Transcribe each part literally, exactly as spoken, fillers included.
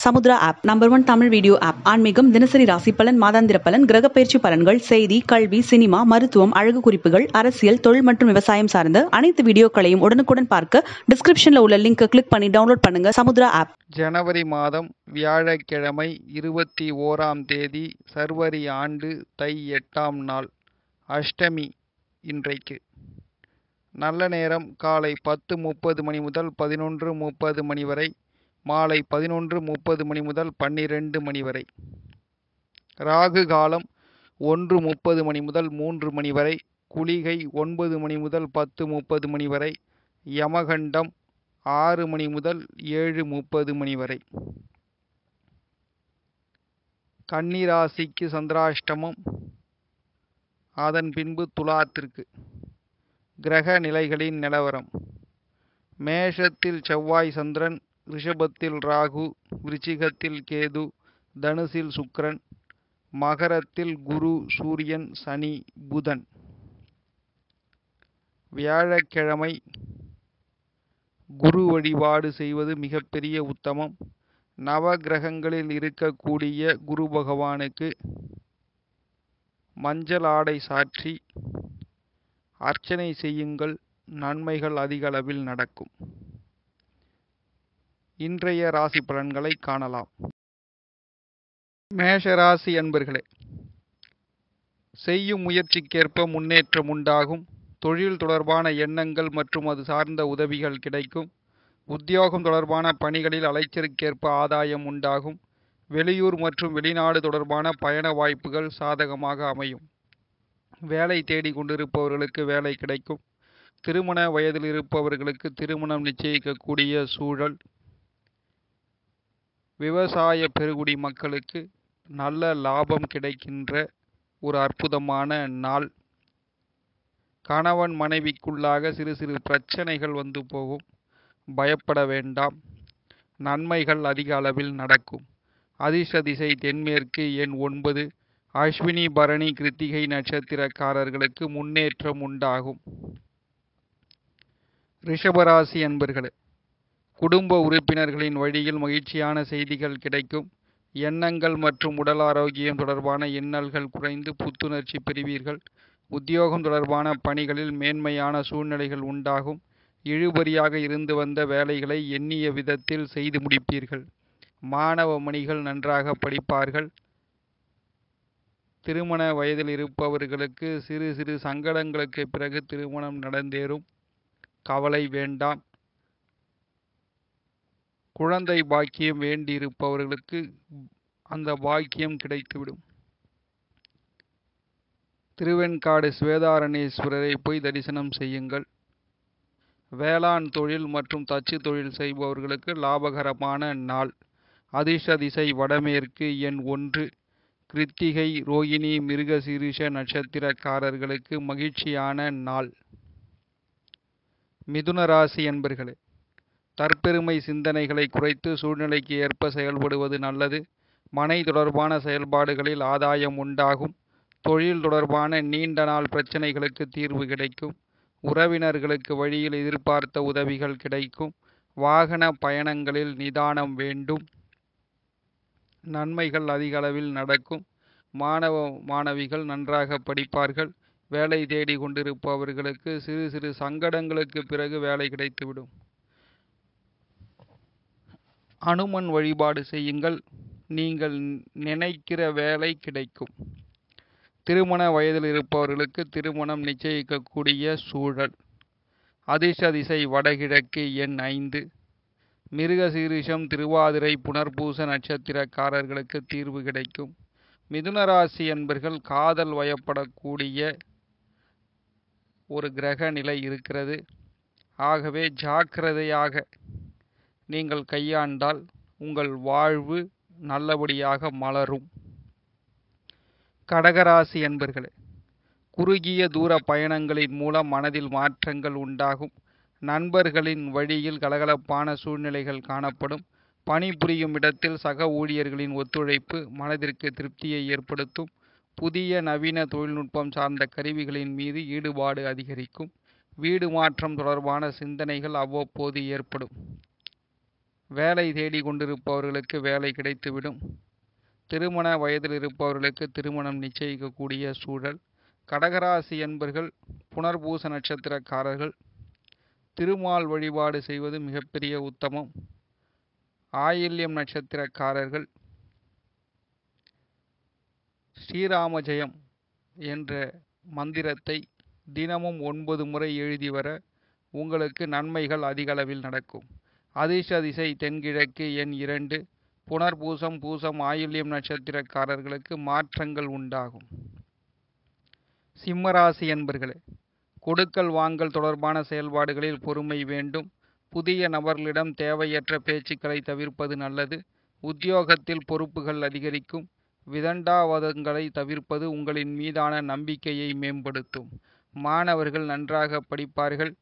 Samudra app number one Tamil video app. ஆன்மீகம், தினசரி ராசி பலன், மாதாந்திர பலன், கிரக பயிற்சி பலன்கள், செய்தி, கல்வி, சினிமா, மருத்துவம், அழகு குறிப்புகள், அரசியல், தொழில் மற்றும் விவசாயம் சார்ந்த அனைத்து வீடியோக்களையும் உடனுக்குடன் பார்க்க டிஸ்கிரிப்ஷன்ல உள்ள லிங்கை கிளிக் பண்ணி டவுன்லோட் பண்ணுங்க சமுத்ரா ஆப். ஜனவரி மாதம் வியாழக்கிழமை இருபத்தி ஓராம் தேதி சர்வரி ஆண்டு தை எட்டாம் நாள் அஷ்டமி. இன்றைக்கு நல்ல நேரம் காலை பத்து முப்பது மணி முதல் பதினொன்று முப்பது மணி வரை, மாலை பதினொன்று முப்பது மணி முதல் பன்னிரெண்டு மணி வரை. ராகு காலம் ஒன்று முப்பது மணி முதல் மூன்று மணி வரை. குளிகை ஒன்பது மணி முதல் பத்து முப்பது மணி வரை. யமகண்டம் ஆறு மணி முதல் ஏழு முப்பது மணி வரை. கன்னிராசிக்கு சந்திராஷ்டமம், அதன் பின்பு துலாத்திற்கு. கிரக நிலைகளின் நிலவரம்: மேஷத்தில் செவ்வாய் சந்திரன், ரிஷபத்தில் ராகு, விருச்சிகத்தில் கேது, தனுசில் சுக்கிரன், மகரத்தில் குரு, சூரியன், சனி, புதன். வியாழக்கிழமை குரு வழிபாடு செய்வது மிகப்பெரிய உத்தமம். நவ கிரகங்களில் இருக்கக்கூடிய குரு பகவானுக்கு மஞ்சள் ஆடை சாற்றி அர்ச்சனை செய்யுங்கள், நன்மைகள் அதிக அளவில் நடக்கும். இன்றைய ராசி பலன்களை காணலாம். மேஷராசி அன்பர்களே, செய்யும் முயற்சிக்கேற்ப முன்னேற்றம் உண்டாகும். தொழில் தொடர்பான எண்ணங்கள் மற்றும் அது சார்ந்த உதவிகள் கிடைக்கும். உத்தியோகம் தொடர்பான பணிகளில் அலைச்சலுக்கேற்ப ஆதாயம் உண்டாகும். வெளியூர் மற்றும் வெளிநாடு தொடர்பான பயண வாய்ப்புகள் சாதகமாக அமையும். வேலை தேடி கொண்டிருப்பவர்களுக்கு வேலை கிடைக்கும். திருமண வயதில் இருப்பவர்களுக்கு திருமணம் நிச்சயிக்கக்கூடிய சூழல். விவசாய பெருங்குடி மக்களுக்கு நல்ல லாபம் கிடைக்கின்ற ஒரு அற்புதமான நாள். கணவன் மனைவிக்குள்ளாக சிறு சிறு பிரச்சனைகள் வந்து போகும், பயப்பட வேண்டாம். நன்மைகள் அதிக அளவில் நடக்கும். அதிர்ஷ்ட திசை தென்மேற்கு, எண் ஒன்பது. அஸ்வினி பரணி கிருத்திகை நட்சத்திரக்காரர்களுக்கு முன்னேற்றம் உண்டாகும். ரிஷபராசி அன்பர்களே, குடும்ப உறுப்பினர்களின் வழியில் மகிழ்ச்சியான செய்திகள் கிடைக்கும். எண்ணங்கள் மற்றும் உடல் ஆரோக்கியம் தொடர்பான இன்னல்கள் குறைந்து புத்துணர்ச்சி பெறுவீர்கள். உத்தியோகம் தொடர்பான பணிகளில் மேன்மையான சூழ்நிலைகள் உண்டாகும். இழுபறியாக இருந்து வந்த வேலைகளை எண்ணிய விதத்தில் செய்து முடிப்பீர்கள். மாணவ மணிகள் நன்றாக படிப்பார்கள். திருமண வயதில் இருப்பவர்களுக்கு சிறு சிறு சங்கடங்களுக்கு பிறகு திருமணம் நடந்தேறும். கவலை வேண்டாம். குழந்தை பாக்கியம் வேண்டியிருப்பவர்களுக்கு அந்த பாக்கியம் கிடைத்துவிடும். திருவெண்காடு ஸ்வேதாரணேஸ்வரரை போய் தரிசனம் செய்யுங்கள். வேளாண் தொழில் மற்றும் தச்சு தொழில் செய்பவர்களுக்கு லாபகரமான நாள். அதிர்ஷ்ட திசை வடமேற்கு, எண் ஒன்று. கிருத்திகை, ரோகிணி, மிருகசீரிஷ நட்சத்திரக்காரர்களுக்கு மகிழ்ச்சியான நாள். மிதுன ராசி என்பர்களே, தற்பெருமை சிந்தனைகளை குறைத்து சூழ்நிலைக்கு ஏற்ப செயல்படுவது நல்லது. மனை தொடர்பான செயல்பாடுகளில் ஆதாயம் உண்டாகும். தொழில் தொடர்பான நீண்ட நாள் பிரச்சனைகளுக்கு தீர்வு கிடைக்கும். உறவினர்களுக்கு வழியில் எதிர்பார்த்த உதவிகள் கிடைக்கும். வாகன பயணங்களில் நிதானம் வேண்டும். நன்மைகள் அதிக அளவில் நடக்கும். மாணவ மாணவிகள் நன்றாக படிப்பார்கள். வேலை தேடி கொண்டிருப்பவர்களுக்கு சிறு சிறு சங்கடங்களுக்கு பிறகு வேலை கிடைத்துவிடும். அனுமன் வழிபாடு செய்யுங்கள், நீங்கள் நினைக்கிற வேலை கிடைக்கும். திருமண வயதில் இருப்பவர்களுக்கு திருமணம் நிச்சயிக்கக்கூடிய சூழல். அதிர்ஷ்ட திசை வடகிழக்கு, எண் ஐந்து. மிருகசீரிஷம், திருவாதிரை, புனர்பூச நட்சத்திரக்காரர்களுக்கு தீர்வு கிடைக்கும். மிதுனராசி என்பர்கள் காதல் வயப்படக்கூடிய ஒரு கிரக நிலை இருக்கிறது. ஆகவே ஜாக்கிரதையாக நீங்கள் கையாண்டால் உங்கள் வாழ்வு நல்லபடியாக மலரும். கடகராசி என்பர்களே, குறுகிய தூர பயணங்களின் மூலம் மனதில் மாற்றங்கள் உண்டாகும். நண்பர்களின் வழியில் கலகலப்பான சூழ்நிலைகள் காணப்படும். பணிபுரியும் இடத்தில் சக ஊழியர்களின் ஒத்துழைப்பு மனதிற்கு திருப்தியை ஏற்படுத்தும். புதிய நவீன தொழில்நுட்பம் சார்ந்த கருவிகளின் மீது ஈடுபாடு அதிகரிக்கும். வீடு மாற்றம் தொடர்பான சிந்தனைகள் அவ்வப்போது ஏற்படும். வேலை தேடி கொண்டிருப்பவர்களுக்கு வேலை கிடைத்துவிடும். திருமண வயதில் இருப்பவர்களுக்கு திருமணம் நிச்சயிக்கக்கூடிய சூழல். கடகராசி என்பர்கள் புனர்பூச நட்சத்திரக்காரர்கள் திருமால் வழிபாடு செய்வது மிகப்பெரிய உத்தமம். ஆயில்யம் நட்சத்திரக்காரர்கள் ஸ்ரீராம ஜெயம் என்ற மந்திரத்தை தினமும் ஒன்பது முறை எழுதி வர உங்களுக்கு நன்மைகள் அதிகளவில் நடக்கும். அதிர்ஷ்ட திசை தென்கிழக்கு. எண் இரண்டு. புனர்பூசம் பூசம் ஆயில்யம் நட்சத்திரக்காரர்களுக்கு மாற்றங்கள் உண்டாகும். சிம்மராசி என்பர்களே, கொடுக்கல் வாங்கல் தொடர்பான செயல்பாடுகளில் பொறுமை வேண்டும். புதிய நபர்களிடம் தேவையற்ற பேச்சுக்களை தவிர்ப்பது நல்லது. உத்தியோகத்தில் பொறுப்புகள் அதிகரிக்கும். விதண்டாவாதங்களை தவிர்ப்பது உங்களின் மீதான நம்பிக்கையை மேம்படுத்தும். மாணவர்கள் நன்றாக படிப்பார்கள்.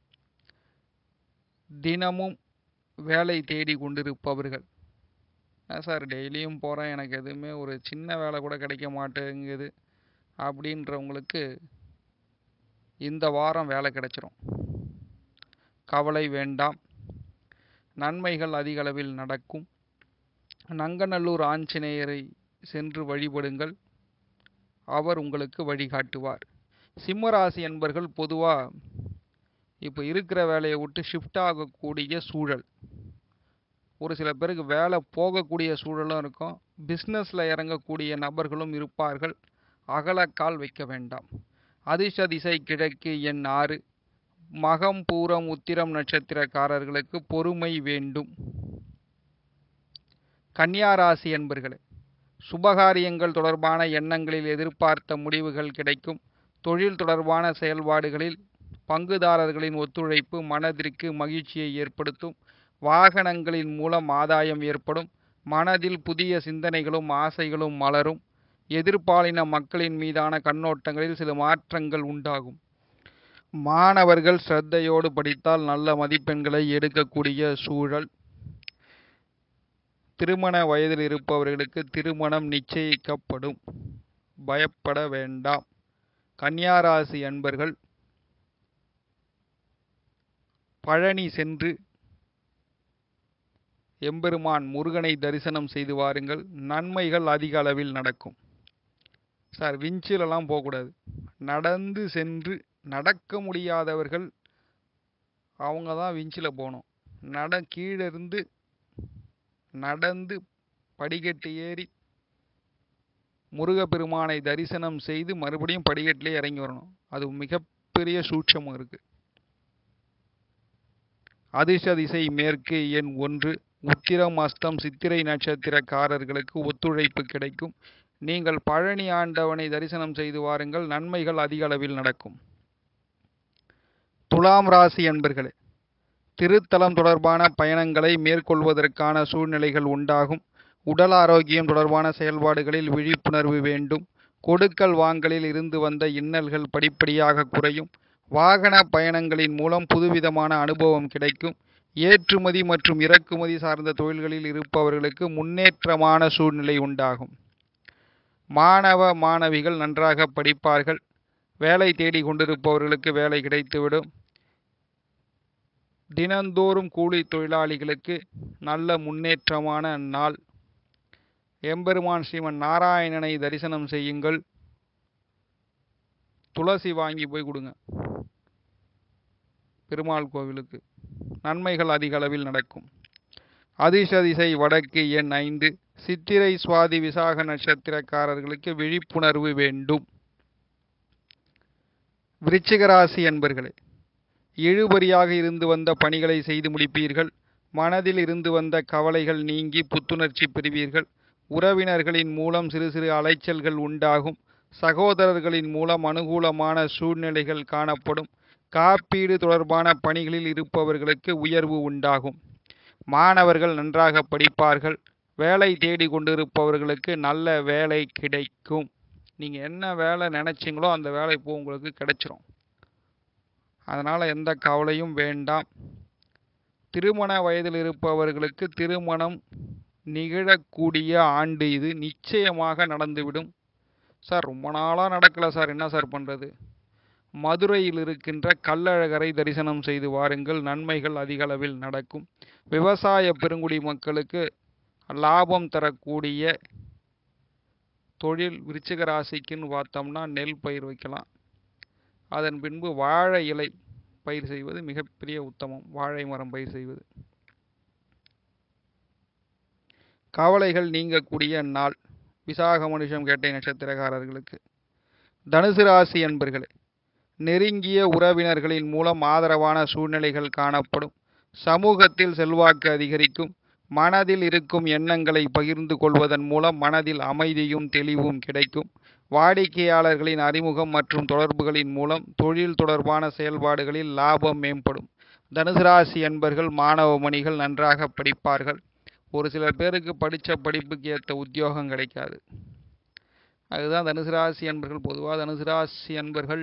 தினமும் வேலை தேடி கொண்டிருப்பவர்கள், சார் டெய்லியும் போகிறேன், எனக்கு எதுவுமே ஒரு சின்ன வேலை கூட கிடைக்க மாட்டேங்குது அப்படின்றவங்களுக்கு இந்த வாரம் வேலை கிடைச்சிரும். கவலை வேண்டாம். நன்மைகள் அதிக அளவில் நடக்கும். நங்கநல்லூர் ஆஞ்சநேயரை சென்று வழிபடுங்கள். அவர் உங்களுக்கு வழிகாட்டுவார். சிம்மராசி என்பர்கள் பொதுவாக இப்போ இருக்கிற வேலையை விட்டு ஷிஃப்ட் ஆகக்கூடிய சூழல். ஒரு சில பேருக்கு வேலை போகக்கூடிய சூழலும் இருக்கும். பிஸ்னஸில் இறங்கக்கூடிய நபர்களும் இருப்பார்கள். அகலக்கால் வைக்க வேண்டாம். அதிர்ஷ்ட திசை கிழக்கு. எண் ஆறு. மகம் பூரம் உத்திரம் நட்சத்திரக்காரர்களுக்கு பொறுமை வேண்டும். கன்னியாராசி என்பர்களே, சுபகாரியங்கள் தொடர்பான எண்ணங்களில் எதிர்பார்த்த முடிவுகள் கிடைக்கும். தொழில் தொடர்பான செயல்பாடுகளில் பங்குதாரர்களின் ஒத்துழைப்பு மனதிற்கு மகிழ்ச்சியை ஏற்படுத்தும். வாகனங்களின் மூலம் ஆதாயம் ஏற்படும். மனதில் புதிய சிந்தனைகளும் ஆசைகளும் மலரும். எதிர்பாலின மக்களின் மீதான கண்ணோட்டங்களில் சில மாற்றங்கள் உண்டாகும். மாணவர்கள் ஸ்ரத்தையோடு படித்தால் நல்ல மதிப்பெண்களை எடுக்கக்கூடிய சூழல். திருமண வயதில் இருப்பவர்களுக்கு திருமணம் நிச்சயிக்கப்படும். பயப்பட வேண்டாம். கன்னியாராசி அன்பர்கள் பழனி சென்று எம்பெருமான் முருகனை தரிசனம் செய்து வாருங்கள். நன்மைகள் அதிக அளவில் நடக்கும். சார் விஞ்சிலெல்லாம் போகக்கூடாது. நடந்து சென்று, நடக்க முடியாதவர்கள் அவங்க தான் விஞ்சில் போகணும். நட கீழே இருந்து நடந்து படிக்கட்டு ஏறி முருகப்பெருமானை தரிசனம் செய்து மறுபடியும் படிக்கட்டிலே இறங்கி வரணும். அது மிகப்பெரிய சூட்சமும் இருக்கு. அதிர்ஷ்ட திசை மேற்கு. எண் ஒன்று. உத்திரம் அஸ்தம் சித்திரை நட்சத்திரக்காரர்களுக்கு ஒத்துழைப்பு கிடைக்கும். நீங்கள் பழனி ஆண்டவனை தரிசனம் செய்து வாருங்கள். நன்மைகள் அதிக அளவில் நடக்கும். துலாம் ராசி அன்பர்களே, திருத்தலம் தொடர்பான பயணங்களை மேற்கொள்வதற்கான சூழ்நிலைகள் உண்டாகும். உடல் ஆரோக்கியம் தொடர்பான செயல்பாடுகளில் விழிப்புணர்வு வேண்டும். கொடுக்கல் வாங்கலில் இருந்து வந்த இன்னல்கள் படிப்படியாக குறையும். வாகன பயணங்களின் மூலம் புதுவிதமான அனுபவம் கிடைக்கும். ஏற்றுமதி மற்றும் இறக்குமதி சார்ந்த தொழில்களில் இருப்பவர்களுக்கு முன்னேற்றமான சூழ்நிலை உண்டாகும். மாணவ மாணவிகள் நன்றாக படிப்பார்கள். வேலை தேடி கொண்டிருப்பவர்களுக்கு வேலை கிடைத்துவிடும். தினந்தோறும் கூலி தொழிலாளிகளுக்கு நல்ல முன்னேற்றமான நாள். எம்பெருமான் ஸ்ரீமன் நாராயணனை தரிசனம் செய்யுங்கள். துளசி வாங்கி போய் கொடுங்க பெருமாள் கோவிலுக்கு. நன்மைகள் அதிக அளவில் நடக்கும். அதிர்ஷ்ட திசை வடக்கு. எண் ஐந்து. சித்திரை சுவாதி விசாக நட்சத்திரக்காரர்களுக்கு விழிப்புணர்வு வேண்டும். விருச்சிகராசி என்பர்களே, இழுபறியாக இருந்து வந்த பணிகளை செய்து முடிப்பீர்கள். மனதில் இருந்து வந்த கவலைகள் நீங்கி புத்துணர்ச்சி பெறுவீர்கள். உறவினர்களின் மூலம் சிறு சிறு அலைச்சல்கள் உண்டாகும். சகோதரர்களின் மூலம் அனுகூலமான சூழ்நிலைகள் காணப்படும். காப்பீடு தொடர்பான பணிகளில் இருப்பவர்களுக்கு உயர்வு உண்டாகும். மாணவர்கள் நன்றாக படிப்பார்கள். வேலை தேடி கொண்டிருப்பவர்களுக்கு நல்ல வேலை கிடைக்கும். நீங்கள் என்ன வேலை நினைச்சிங்களோ அந்த வேலை இப்போ உங்களுக்கு கிடைச்சிரும். அதனால் எந்த கவலையும் வேண்டாம். திருமண வயதில் இருப்பவர்களுக்கு திருமணம் நிகழக்கூடிய ஆண்டு இது. நிச்சயமாக நடந்துவிடும். சார் ரொம்ப நாளாக நடக்கலை சார், என்ன சார் பண்ணுறது? மதுரையில் இருக்கின்ற கள்ளழகரை தரிசனம் செய்து வாருங்கள். நன்மைகள் அதிக அளவில் நடக்கும். விவசாய பெருங்குடி மக்களுக்கு லாபம் தரக்கூடிய தொழில் விருச்சிக ராசிக்குன்னு பார்த்தோம்னா நெல் பயிர் வைக்கலாம். அதன் பின்பு வாழை இலை பயிர் செய்வது மிகப்பெரிய உத்தமம். வாழை மரம் பயிர் செய்வது. கவலைகள் நீங்கக்கூடிய நாள். விசாக மனுஷம் கேட்டை நட்சத்திரக்காரர்களுக்கு. தனுசு ராசி என்பர்களே, நெருங்கிய உறவினர்களின் மூலம் ஆதரவான சூழ்நிலைகள் காணப்படும். சமூகத்தில் செல்வாக்கு அதிகரிக்கும். மனதில் இருக்கும் எண்ணங்களை பகிர்ந்து கொள்வதன் மூலம் மனதில் அமைதியும் தெளிவும் கிடைக்கும். வாடிக்கையாளர்களின் அறிமுகம் மற்றும் தொடர்புகளின் மூலம் தொழில் தொடர்பான செயல்பாடுகளில் லாபம் மேம்படும். தனுசு ராசி என்பர்கள் மாணவ மணிகள் நன்றாக படிப்பார்கள். ஒரு சில பேருக்கு படித்த படிப்புக்கு ஏற்ற உத்தியோகம் கிடைக்காது. அதுதான் தனுசு ராசி என்பர்கள். பொதுவாக தனுசு ராசி என்பர்கள்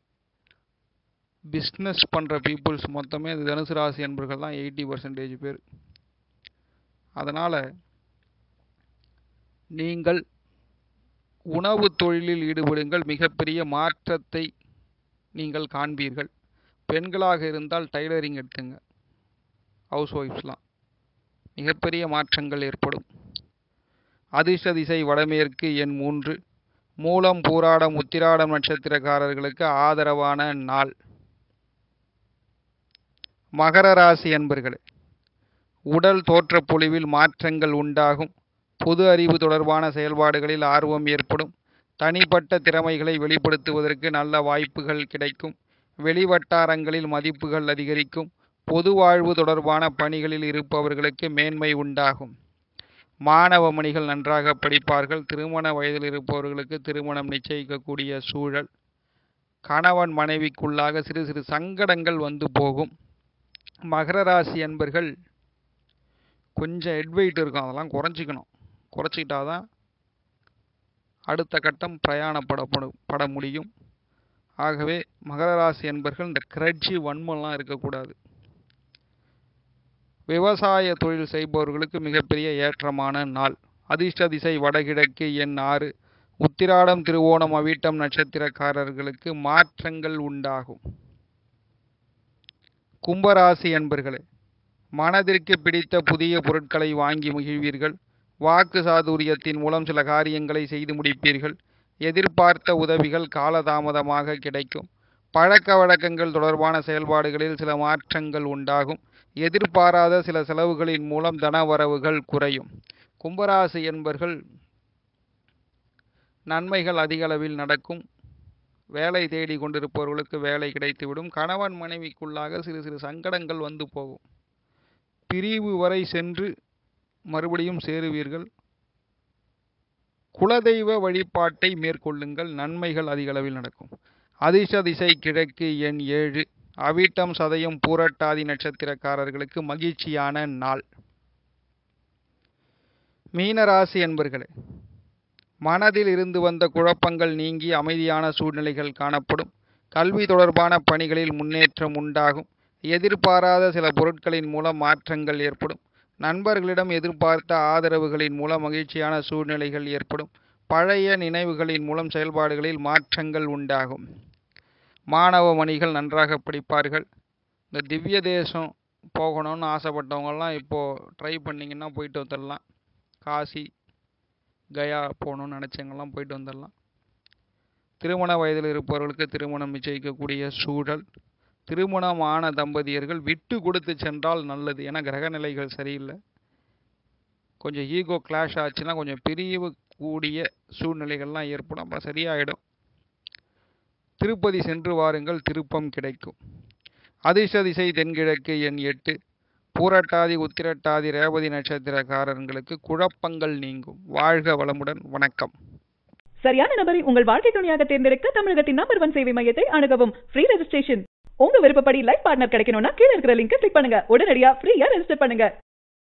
பிஸ்னஸ் பண்ணுற பீப்புள்ஸ் மொத்தமே அது தனுசு ராசி என்பர்கள் தான் எயிட்டி பர்சன்டேஜ் பேர். அதனால் நீங்கள் உணவு தொழிலில் ஈடுபடுங்கள். மிகப்பெரிய மாற்றத்தை நீங்கள் காண்பீர்கள். பெண்களாக இருந்தால் டைலரிங் எடுத்துங்க. ஹவுஸ் ஒய்ஃப்ஸ்லாம் மிகப்பெரிய மாற்றங்கள் ஏற்படும். அதிர்ஷ்ட திசை வடமேற்கு. எண் மூன்று. மூலம் பூராடம் உத்திராடம் நட்சத்திரக்காரர்களுக்கு ஆதரவான நாள். மகர ராசி என்பர்களே, உடல் தோற்ற பொலிவில் மாற்றங்கள் உண்டாகும். பொது அறிவு தொடர்பான செயல்பாடுகளில் ஆர்வம் ஏற்படும். தனிப்பட்ட திறமைகளை வெளிப்படுத்துவதற்கு நல்ல வாய்ப்புகள் கிடைக்கும். வெளிவட்டாரங்களில் மதிப்புகள் அதிகரிக்கும். பொது வாழ்வு தொடர்பான பணிகளில் இருப்பவர்களுக்கு மேன்மை உண்டாகும். மாணவ மணிகள் நன்றாக படிப்பார்கள். திருமண வயதில் இருப்பவர்களுக்கு திருமணம் நிச்சயிக்கக்கூடிய சூழல். கணவன் மனைவிக்குள்ளாக சிறு சிறு சங்கடங்கள் வந்து போகும். மகர ராசி என்பர்கள் கொஞ்சம் ஹெட்வெயிட் இருக்கும். அதெல்லாம் குறைச்சிக்கணும். குறைச்சிக்கிட்டாதான் அடுத்த கட்டம் பிரயாணப்பட பட முடியும். ஆகவே மகர ராசி என்பர்கள் இந்த கிரட்ஜி வன்மம்லாம் இருக்கக்கூடாது. விவசாய தொழில் செய்பவர்களுக்கு மிகப்பெரிய ஏற்றமான நாள். அதிர்ஷ்ட திசை வடகிழக்கு. எண் ஆறு. உத்திராடம் திருவோணம் அவிட்டம் நட்சத்திரக்காரர்களுக்கு மாற்றங்கள் உண்டாகும். கும்பராசி என்பர்களே, மனதிற்கு பிடித்த புதிய பொருட்களை வாங்கி மகிழ்வீர்கள். வாக்கு சாதுரியத்தின் மூலம் சில காரியங்களை செய்து முடிப்பீர்கள். எதிர்பார்த்த உதவிகள் காலதாமதமாக கிடைக்கும். பழக்க வழக்கங்கள் தொடர்பான செயல்பாடுகளில் சில மாற்றங்கள் உண்டாகும். எதிர்பாராத சில செலவுகளின் மூலம் தனவரவுகள் குறையும். கும்பராசி என்பர்கள் நன்மைகள் அதிக அளவில் நடக்கும். வேலை தேடி கொண்டிருப்பவர்களுக்கு வேலை கிடைத்துவிடும். கணவன் மனைவிக்குள்ளாக சிறு சிறு சங்கடங்கள் வந்து போகும். பிரிவு வரை சென்று மறுபடியும் சேருவீர்கள். குலதெய்வ வழிபாட்டை மேற்கொள்ளுங்கள். நன்மைகள் அதிக அளவில் நடக்கும். அதிர்ஷ்ட திசை கிழக்கு. எண் ஏழு. அவிட்டம் சதயம் பூரட்டாதி நட்சத்திரக்காரர்களுக்கு மகிழ்ச்சியான நாள். மீனராசி என்பர்களே, மனதில் இருந்து வந்த குழப்பங்கள் நீங்கி அமைதியான சூழ்நிலைகள் காணப்படும். கல்வி தொடர்பான பணிகளில் முன்னேற்றம் உண்டாகும். எதிர்பாராத சில பொருட்களின் மூலம் மாற்றங்கள் ஏற்படும். நண்பர்களிடம் எதிர்பார்த்த ஆதரவுகளின் மூலம் மகிழ்ச்சியான சூழ்நிலைகள் ஏற்படும். பழைய நினைவுகளின் மூலம் செயல்பாடுகளில் மாற்றங்கள் உண்டாகும். மாணவ மணிகள் நன்றாக படிப்பார்கள். இந்த திவ்ய தேசம் போகணும்னு ஆசைப்பட்டவங்கெல்லாம் இப்போது ட்ரை பண்ணிங்கன்னா போயிட்டு வந்துடலாம். காசி கயா போகணும்னு நினச்சவங்கெல்லாம் போயிட்டு வந்துடலாம். திருமண வயதில் இருப்பவர்களுக்கு திருமணம் நிச்சயிக்கக்கூடிய சூழல். திருமணமான தம்பதியர்கள் விட்டு கொடுத்து சென்றால் நல்லது. ஏன்னா கிரக நிலைகள் சரியில்லை. கொஞ்சம் ஈகோ கிளாஷ் ஆச்சுன்னா கொஞ்சம் பிரிவு கூடிய சூழ்நிலைகள்லாம் ஏற்படும். அப்போ சரியாயிடும். திருப்பதி சென்று வாருங்கள். திருப்பம் கிடைக்கும். அதிர்ஷ்ட திசை தென்கிழக்கு. எண் எட்டு. பூரட்டாதி உத்திரட்டாதி ரேவதி நட்சத்திரக்காரர்களுக்கு குழப்பங்கள் நீங்கும். வாழ்க வளமுடன். வணக்கம். சரியான நபரை உங்கள் வாழ்க்கை துணையாக தேர்ந்தெடுக்க தமிழகத்தின் நம்பர் ஒன் சேவை மையத்தை அணுகவும். Free registration. உங்க விருப்பப்படி லைஃப் பார்ட்னர் கிடைக்கணும்னா கீழே இருக்கிற லிங்கை கிளிக் பண்ணுங்க. உடனடியா ஃப்ரீயா ரெஜிஸ்டர் பண்ணுங்க.